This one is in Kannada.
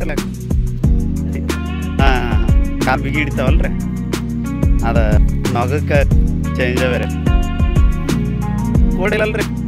ಗೊತ್ತಲ್ಲ ಹಾಂ ಕಾಲು ಬಿಗಿ ಹಿಡಿತಾವಲ್ಲ ರೀ ಅದು ನೊಗಕ್ಕೆ ಚೇಂಜ್ ಅವ ರೀ ಕೊಡಿಲ್ಲಲ್ಲ ರೀ